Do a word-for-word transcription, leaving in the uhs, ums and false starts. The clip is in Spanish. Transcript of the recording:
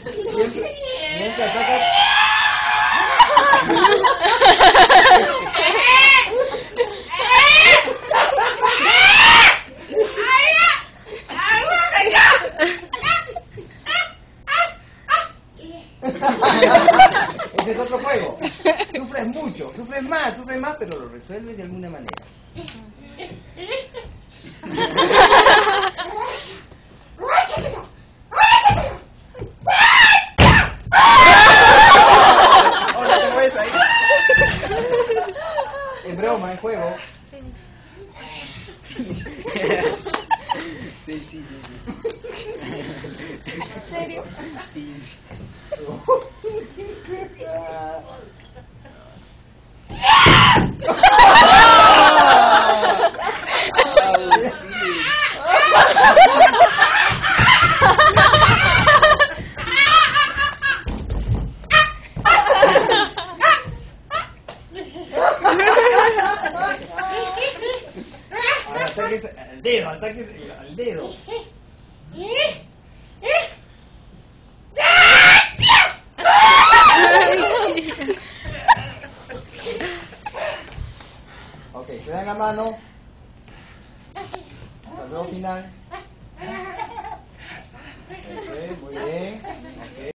Mientras, mientras sacas... Ese es otro juego. Sufres mucho, sufres más, sufres más, pero lo resuelves de alguna manera. Ahora te ves ahí. Es broma, es juego. Sí, sí, sí, sí. ¿En serio? Sí. Ahora ataques al dedo, ataques al dedo. Ok, se dan la mano. Saludo final. Eso es, muy bien. Ok.